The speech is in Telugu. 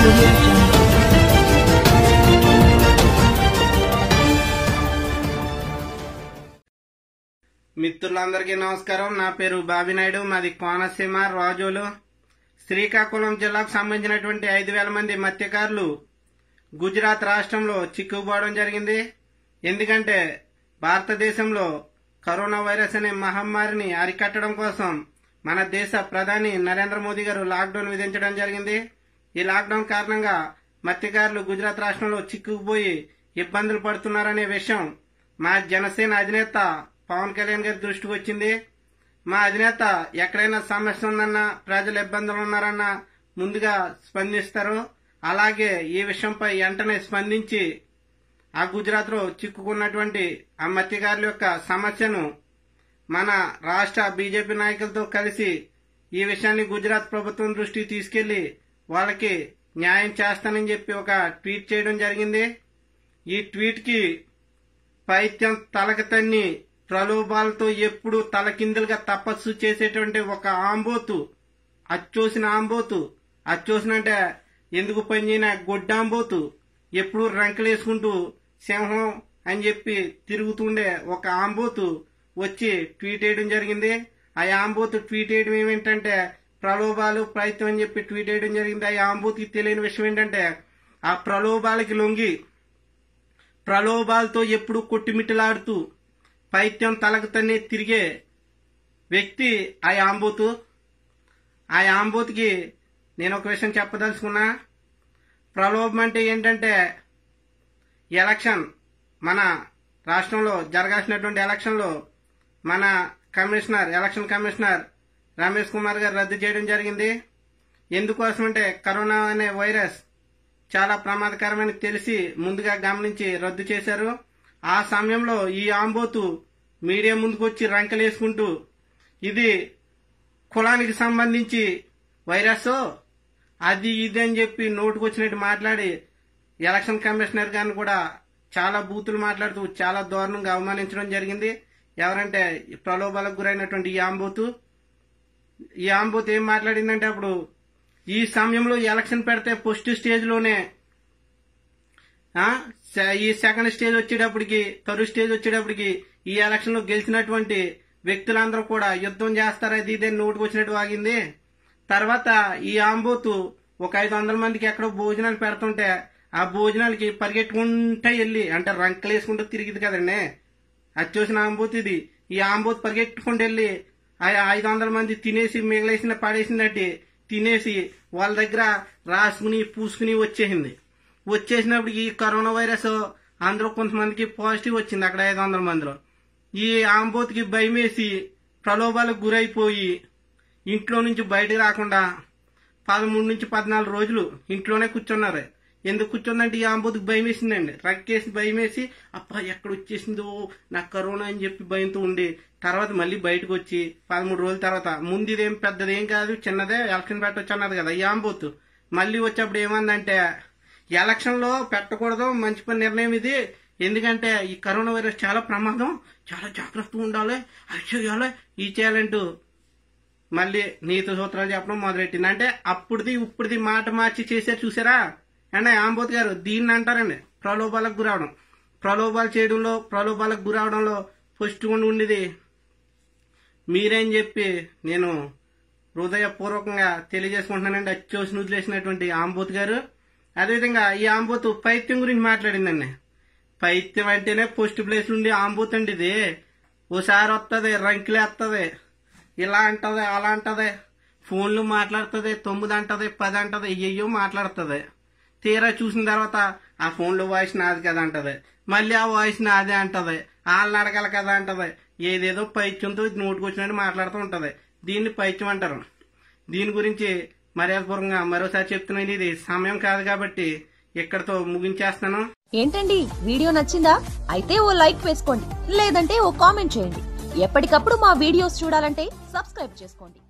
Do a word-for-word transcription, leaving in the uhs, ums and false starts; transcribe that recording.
audio jungle. మిత్రులందరికీ నమస్కారం. నా పేరు బాబినాయుడు. మాది కోనసీమ రాజోలు. శ్రీకాకుళం జిల్లాకు సంబంధించినటువంటి ఐదు వేల మంది మత్స్యకారులు గుజరాత్ రాష్ట్రంలో చిక్కుకుపోవడం జరిగింది. ఎందుకంటే భారతదేశంలో కరోనా వైరస్ అనే మహమ్మారిని అరికట్టడం కోసం మన దేశ ప్రధాని నరేంద్ర మోదీ గారు లాక్డౌన్ విధించడం జరిగింది. ఈ లాక్డౌన్ కారణంగా మత్స్యకారులు గుజరాత్ రాష్ట్రంలో చిక్కుకుపోయి ఇబ్బందులు పడుతున్నారనే విషయం మా జనసేన అధినేత పవన్ కళ్యాణ్ గారి దృష్టికి వచ్చింది. మా అధినేత ఎక్కడైనా సమస్య ఉందన్నా, ప్రజలు ఇబ్బందులు ఉన్నారన్నా ముందుగా స్పందిస్తారు. అలాగే ఈ విషయంపై వెంటనే స్పందించి ఆ గుజరాత్ లో చిక్కుకున్నటువంటి ఆ మత్స్యకారుల యొక్క సమస్యను మన రాష్ట్ర బీజేపీ నాయకులతో కలిసి ఈ విషయాన్ని గుజరాత్ ప్రభుత్వం దృష్టికి తీసుకెళ్లి వాళ్ళకి న్యాయం చేస్తానని చెప్పి ఒక ట్వీట్ చేయడం జరిగింది. ఈ ట్వీట్ కి పైత్యం తలక తన్ని ప్రలోభాలతో ఎప్పుడు తలకిందులుగా తపస్సు చేసేటువంటి ఒక ఆంబోతు, అచ్చోసిన ఆంబోతు, అచ్చోసిన అంటే ఎందుకు పనిచేయన గొడ్డాంబోతు, ఎప్పుడు రంకలేసుకుంటూ సింహం అని చెప్పి తిరుగుతుండే ఒక ఆంబోతు వచ్చి ట్వీట్ వేయడం జరిగింది. ఆ ఆంబోతు ట్వీట్ వేయడం ఏమిటంటే ప్రలోభాలు ప్రయత్నం అని చెప్పి ట్వీట్ వేయడం జరిగింది. ఆ ఆంబోతుకి తెలియని విషయం ఏంటంటే ఆ ప్రలోభాలకి లొంగి ప్రలోభాలతో ఎప్పుడు కొట్టిమిట్టలాడుతూ పైత్యం తలకు తన్నే తిరిగే వ్యక్తి ఆ ఆంబోతు. ఆ ఆంబోతుకి నేను ఒక విషయం చెప్పదలుచుకున్నా. ప్రలోభం అంటే ఏంటంటే ఎలక్షన్, మన రాష్ట్రంలో జరగాల్సినటువంటి ఎలక్షన్ లో మన commissioner election commissioner Ramesh Kumar garu రద్దు చేయడం జరిగింది. ఎందుకోసం అంటే కరోనా అనే వైరస్ చాలా ప్రమాదకరమని తెలిసి ముందుగా గమనించి రద్దు చేశారు. ఆ సమయంలో ఈ ఆంబోతు మీడియా ముందుకు వచ్చి రంకలేసుకుంటూ ఇది కులానికి సంబంధించి వైరస్ అది ఇది అని చెప్పి నోటుకొచ్చినట్టు మాట్లాడి ఎలక్షన్ కమిషనర్ గారిని కూడా చాలా బూతులు మాట్లాడుతూ చాలా దారుణంగా అవమానించడం జరిగింది. ఎవరంటే ప్రలోభాలకు గురైనటువంటి ఈ ఆంబోతు. ఈ ఆంబోతు ఏం మాట్లాడిందంటే అప్పుడు ఈ సమయంలో ఎలక్షన్ పెడితే ఫస్ట్ స్టేజ్ లోనే ఈ సెకండ్ స్టేజ్ వచ్చేటప్పటికి థర్డ్ స్టేజ్ వచ్చేటప్పటికి ఈ ఎలక్షన్ లో గెలిచినటువంటి వ్యక్తులందరూ కూడా యుద్ధం చేస్తారు అది ఇదే నోటుకు వచ్చినట్టు వాగింది. తర్వాత ఈ ఆంబోతు ఒక ఐదు వందల మందికి ఎక్కడో భోజనాలు పెడుతుంటే ఆ భోజనాలకి పరిగెట్టుకుంటా వెళ్ళి అంటే రంకలేసుకుంటూ తిరిగింది కదండి, అది చూసిన ఆంబోతు ఇది. ఈ ఆంబోతు పరిగెట్టుకుంటూ వెళ్ళి ఆ ఐదు వందల మంది తినేసి మిగిలేసిన పడేసిందట్టి తినేసి వాళ్ళ దగ్గర రాసుకుని పూసుకుని వచ్చేసింది. వచ్చేసినప్పుడు ఈ కరోనా వైరస్ అందులో కొంతమందికి పాజిటివ్ వచ్చింది. అక్కడ ఐదు వందల మందిలో ఈ ఆంబోతుకి భయమేసి ప్రలోభాలకు గురైపోయి ఇంట్లో నుంచి బయటకు రాకుండా పదమూడు నుంచి పద్నాలుగు రోజులు ఇంట్లోనే కూర్చున్నారు. ఎందుకు కూర్చుందంటే ఈ ఆంబోతుకి భయం వేసిందండి. రక్కేసి భయం వేసి అప్ప ఎక్కడ వచ్చేసిందో నాకు కరోనా అని చెప్పి భయంతో ఉండి తర్వాత మళ్ళీ బయటకు వచ్చి పదమూడు రోజుల తర్వాత ముందు ఇదేం పెద్దదేం కాదు చిన్నదే ఎలక్షన్ పెట్టవచ్చు అన్నది కదా ఈ ఆంబోతు. మళ్ళీ వచ్చేప్పుడు ఏమందంటే ఎలక్షన్ లో పెట్టకూడదు, మంచి పని నిర్ణయం ఇది, ఎందుకంటే ఈ కరోనా వైరస్ చాలా ప్రమాదం, చాలా జాగ్రత్తగా ఉండాలి, అది చేయాలి ఈ చేయాలంటూ మళ్ళీ నీతి సూత్రాలు చెప్పడం మొదలెట్టింది. అంటే అప్పుడుది ఇప్పుడుది మాట మార్చి చేశారు చూసారా అండి ఆంబోత్ గారు. దీన్ని అంటారండి ప్రలోభాలకు గురవడం. ప్రలోభాలు చేయడంలో ప్రలోభాలకు గురవడంలో ఫస్ట్ ఉండి ఉండేది మీరేం చెప్పి నేను హృదయపూర్వకంగా తెలియజేసుకుంటున్నానండి. అచ్చోసి వదిలేసినటువంటి ఆంబోత్ గారు. అదేవిధంగా ఈ ఆంబోతు పైత్యం గురించి మాట్లాడిందండి. పైత్యం అంటేనే ఫస్ట్ ప్లేస్ నుండి ఆంబోత్ అండి. ఇది ఓసారి వస్తుంది రంకిలేస్తుంది, ఇలా అంటది అలా అంటది, ఫోన్లు మాట్లాడుతుంది, తొమ్మిది అంటది పది అంటది, అయ్యో మాట్లాడుతుంది. తీరా చూసిన తర్వాత ఆ ఫోన్లో వాయిస్ నాది కదా అంటది, మళ్ళీ ఆ వాయిస్ నాదే అంటది, వాళ్ళని అడగాల కదా అంటది. ఏదేదో పైత్యంతో నోటుకు వచ్చినట్టు మాట్లాడుతూ ఉంటది. దీన్ని పైత్యం అంటారు. దీని గురించి మర్యాదపూర్వకంగా మరోసారి చెప్తున్నాను. ఇది సమయం కాదు కాబట్టి ఇక్కడతో ముగించేస్తాను. ఏంటండి వీడియో నచ్చిందా? అయితే ఓ లైక్ వేసుకోండి, లేదంటే ఓ కామెంట్ చేయండి. ఎప్పటికప్పుడు మా వీడియోస్ చూడాలంటే సబ్స్క్రైబ్ చేసుకోండి.